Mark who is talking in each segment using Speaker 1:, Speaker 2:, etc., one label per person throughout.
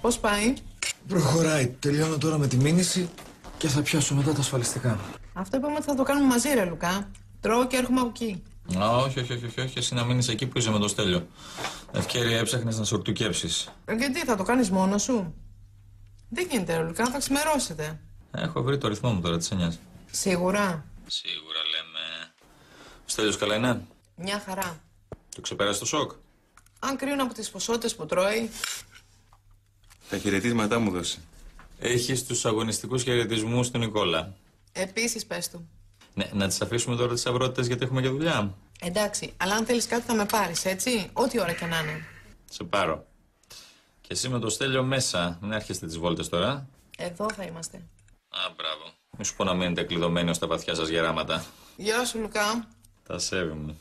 Speaker 1: Πώς πάει?
Speaker 2: Προχωράει. Τελειώνω τώρα με τη μήνυση και θα πιάσω μετά τα ασφαλιστικά.
Speaker 1: Αυτό είπαμε ότι θα το κάνουμε μαζί, ρε Λουκά. Τρώω και έρχομαι από εκεί.
Speaker 3: Όχι. Εσύ να μείνεις εκεί που είσαι με το Στέλιο. Ευκαιρία έψαχνες να σορτουκέψεις.
Speaker 1: Γιατί θα το κάνεις μόνος σου? Δεν γίνεται, ρε Λουκά, θα ξημερώσετε.
Speaker 3: Έχω βρει το ρυθμό μου τώρα, τι σε νοιάζει?
Speaker 1: Σίγουρα.
Speaker 3: Σίγουρα λέμε. Ο Στέλιος καλά είναι?
Speaker 1: Μια χαρά.
Speaker 3: Το ξεπέρασε το σοκ?
Speaker 1: Αν κρίνω από τις ποσότητες που τρώει.
Speaker 4: Τα χαιρετίσματά μου δώσε.
Speaker 3: Έχεις τους αγωνιστικούς χαιρετισμούς του Νικόλα.
Speaker 1: Επίσης πες του.
Speaker 3: Ναι, να τις αφήσουμε τώρα τις αυρότητες γιατί έχουμε και δουλειά.
Speaker 1: Εντάξει, αλλά αν θέλεις κάτι θα με πάρεις, έτσι. Ό,τι ώρα και να είναι.
Speaker 3: Σε πάρω. Και εσύ με το Στέλιο μέσα. Μην έρχεστε τις βόλτες τώρα.
Speaker 1: Εδώ θα είμαστε.
Speaker 3: Α, μπράβο. Μη σου πω να μείνετε κλειδωμένοι ως τα βαθιά σας γεράματα.
Speaker 1: Γεια σου, Λουκά.
Speaker 3: Τα σέβη μου.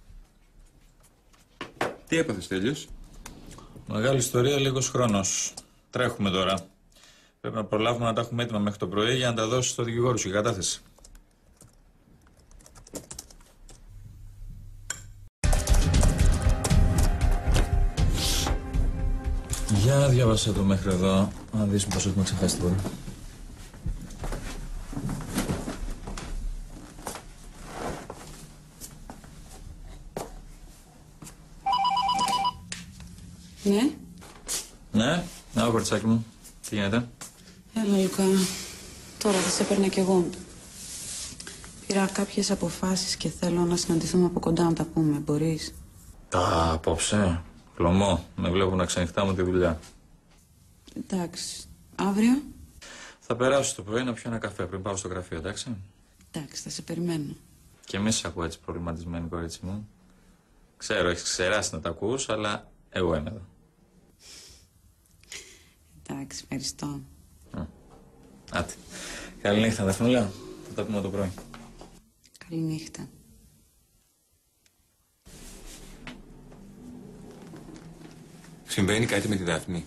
Speaker 4: Τι έπαθε, Στέλιος?
Speaker 3: Μεγάλη ιστορία, λίγος χρόνος. Τρέχουμε τώρα. Πρέπει να προλάβουμε να τα έχουμε έτοιμα μέχρι το πρωί για να τα δώσεις στο δικηγόρο σου για κατάθεση. Για διάβασε το μέχρι εδώ. Να δεις πως έχουμε ξεχάσει τίποτα.
Speaker 5: Ναι.
Speaker 3: Ναι, να κορτσάκι μου. Τι γίνεται?
Speaker 5: Έλα, Λουκά. Τώρα θα σε έπαιρνα κι εγώ. Πήρα κάποιες αποφάσεις και θέλω να συναντηθούμε από κοντά να τα πούμε. Μπορείς?
Speaker 3: Τα απόψε. Πλωμό. Με βλέπω να ξενυχτάμε τη δουλειά.
Speaker 5: Εντάξει. Αύριο?
Speaker 3: Θα περάσω το πρωί να πιω ένα καφέ πριν πάω στο γραφείο, εντάξει?
Speaker 5: Εντάξει, θα σε περιμένω.
Speaker 3: Και μη σε ακούω έτσι προβληματισμένη, κορίτσι μου. Ξέρω, έχεις ξεράσει να τα ακούς, αλλά εγώ είμαι εδώ.
Speaker 5: Εντάξει, ευχαριστώ.
Speaker 3: Άτε. Καληνύχτα, Δαφνούλα. Θα τα πούμε το πρωί.
Speaker 5: Καληνύχτα.
Speaker 4: Συμβαίνει κάτι με τη Δάφνη?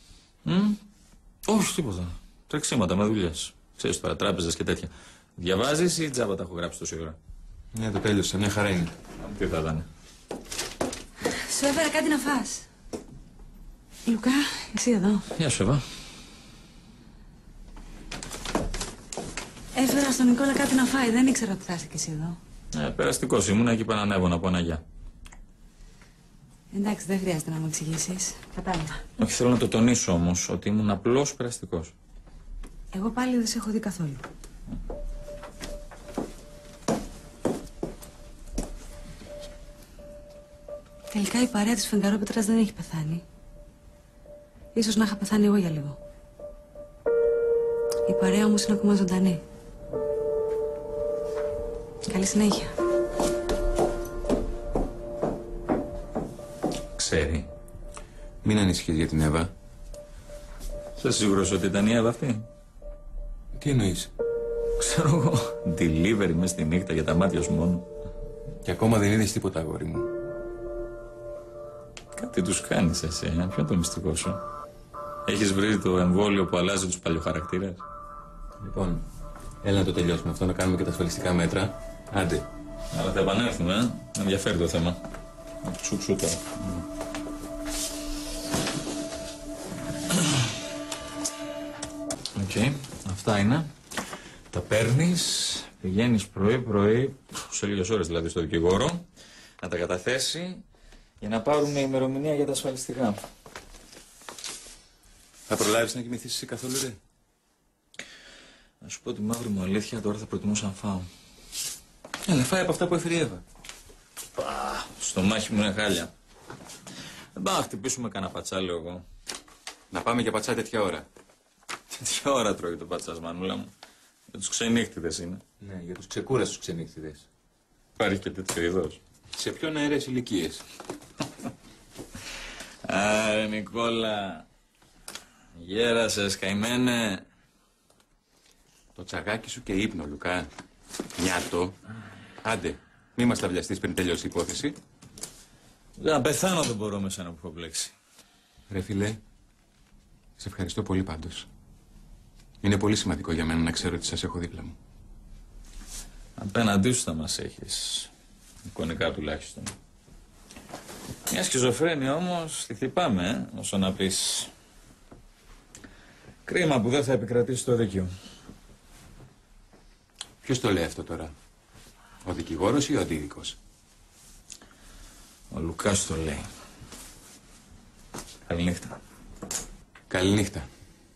Speaker 3: Όχι, τίποτα. Τρεξίματα με δουλειές. Ξέρεις τώρα, τράπεζες και τέτοια. Διαβάζεις ή τζάμπα τα έχω γράψει τόση ώρα?
Speaker 4: Ναι, το τέλειωσα. Μια χαρά είναι.
Speaker 3: Τι θα ήταν?
Speaker 5: Σου έφερα κάτι να φας. Λουκά, εσύ εδώ.
Speaker 3: Γεια σου, Εύα.
Speaker 5: Έφερα στον Νικόλα κάτι να φάει. Δεν ήξερα ότι θα είσαι κι εσύ εδώ.
Speaker 3: Περαστικός ήμουνα και είπα να ανέβω να πω ένα γεια.
Speaker 5: Εντάξει, δεν χρειάζεται να μου εξηγήσεις. Κατάλαβα.
Speaker 3: Όχι, θέλω να το τονίσω όμως, ότι ήμουν απλώς περαστικός.
Speaker 5: Εγώ πάλι δεν σε έχω δει καθόλου. Τελικά η παρέα της Φεγγαρόπετρας δεν έχει πεθάνει. Ίσως να είχα πεθάνει εγώ για λίγο. Η παρέα όμως είναι ακόμα ζωντανή. Καλή συνέχεια.
Speaker 3: Ξέρει.
Speaker 4: Μην ανησυχείς για την Εύα.
Speaker 3: Είσαι σίγουρος ότι ήταν η Εύα αυτή?
Speaker 4: Τι εννοείς?
Speaker 3: Ξέρω εγώ. Delivery μες στη νύχτα για τα μάτια σου μόνο.
Speaker 4: Και ακόμα δεν είδες τίποτα, αγόρι μου.
Speaker 3: Κάτι τους κάνεις εσύ, ποιο είναι το μυστικό σου? Έχεις βρει το εμβόλιο που αλλάζει τους παλιοχαρακτήρες?
Speaker 4: Λοιπόν, έλα να το τελειώσουμε αυτό, να κάνουμε και τα ασφαλιστικά μέτρα. Άντε.
Speaker 3: Αλλά θα επανέλθουμε, Με ενδιαφέρει το θέμα. Ξουξού τώρα. Οκ, αυτά είναι. Τα παίρνεις, πηγαίνεις πρωί-πρωί, σε λίγες ώρες δηλαδή στο δικηγόρο, να τα καταθέσει για να πάρουμε ημερομηνία για τα ασφαλιστικά.
Speaker 4: Θα προλάβεις να κοιμηθείς εσύ καθόλου, ρε?
Speaker 3: Να σου πω τη μαύρη μου αλήθεια, τώρα θα προτιμούσα να φάω.
Speaker 4: Έλα, φάει από αυτά που έφερε η Εύα.
Speaker 3: Στο μάχη μου είναι χάλια. Δεν πάω να χτυπήσουμε κανένα πατσά, λέω εγώ.
Speaker 4: Να πάμε για πατσά τέτοια ώρα.
Speaker 3: Τέτοια ώρα τρώει το πατσάς, μανούλα μου. Για τους ξενύχτιδες είναι.
Speaker 4: Ναι, για τους ξεκούραστους ξενύχτιδες.
Speaker 3: Υπάρχει και τέτοιο είδος.
Speaker 4: Σε πιο νεαρές ηλικίες.
Speaker 3: Άρε Νικόλα, γέρασες καημένε.
Speaker 4: Το τσαγάκι σου και ύπνο, Λουκά. Νιάτο. Άντε, μη μας ταυλιαστείς πριν τελειώσει η υπόθεση.
Speaker 3: Να πεθάνω δεν μπορώ με σένα που έχω μπλέξει.
Speaker 4: Ρε φίλε, σε ευχαριστώ πολύ πάντως. Είναι πολύ σημαντικό για μένα να ξέρω ότι σας έχω δίπλα μου.
Speaker 3: Απέναντί σου θα μας έχεις. Εικονικά τουλάχιστον. Μια σχιζοφρένεια όμως τη χτυπάμε, όσο να πεις. Κρίμα που δεν θα επικρατήσει το δίκαιο.
Speaker 4: Ποιος το λέει αυτό τώρα, ο δικηγόρος ή ο αντίδικος?
Speaker 3: Ο Λουκάς το λέει. Καληνύχτα.
Speaker 4: Καληνύχτα.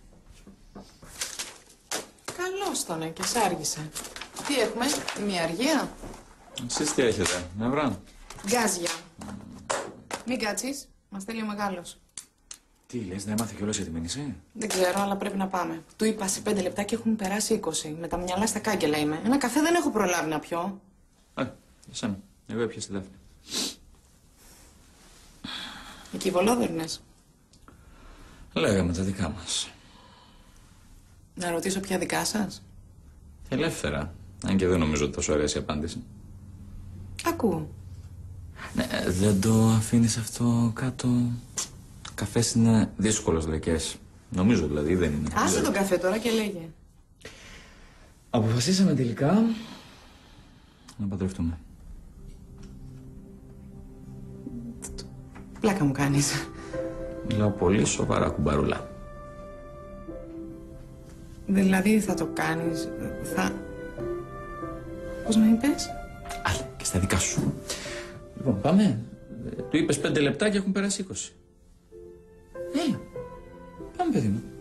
Speaker 1: Καλώς τον και σ' άργησε. Τι έχουμε, μια αργία?
Speaker 3: Εσείς τι έχετε, νευρά?
Speaker 1: Γκάζια. Μην κάτσεις, μας θέλει ο μεγάλος.
Speaker 3: Τι λες, δεν έμαθε κιόλας για τη μήνυση?
Speaker 1: Δεν ξέρω, αλλά πρέπει να πάμε. Του είπα σε 5 λεπτά και έχουν περάσει 20. Με τα μυαλά στα κάγκελα είμαι. Ένα καφέ δεν έχω προλάβει να πιω.
Speaker 3: Εσένα. Εγώ έπιασα τη Δάφνη.
Speaker 1: Εκεί Βολόδερνες.
Speaker 3: Λέγαμε τα δικά μας.
Speaker 1: Να ρωτήσω ποια δικά σας?
Speaker 3: Ελεύθερα. Αν και δεν νομίζω ότι θα σου αρέσει η απάντηση.
Speaker 1: Ακούω.
Speaker 3: Ναι, δεν το αφήνεις αυτό κάτω. Καφές είναι δύσκολος λεκές. Νομίζω δηλαδή, δεν είναι.
Speaker 1: Άσε τον καφέ τώρα και λέγε.
Speaker 3: Αποφασίσαμε τελικά να παντρευτούμε.
Speaker 1: Πλάκα μου κάνεις.
Speaker 3: Μιλάω πολύ σοβαρά, κουμπαρούλα.
Speaker 1: Δηλαδή θα το κάνεις, Πώς με είπες?
Speaker 3: Άλλα και στα δικά σου. Λοιπόν, πάμε. Του είπες 5 λεπτά και έχουν περάσει 20. Έλα. Πάμε, παιδί μου.